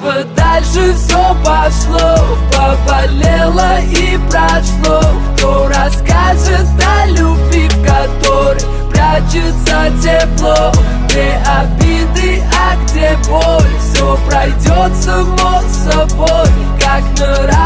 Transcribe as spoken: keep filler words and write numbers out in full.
бы дальше все пошло, поболело и прошло. Кто расскажет о любви, в которой прячется тепло? Где обиды, а где боль? Все пройдет само собой, как на радио.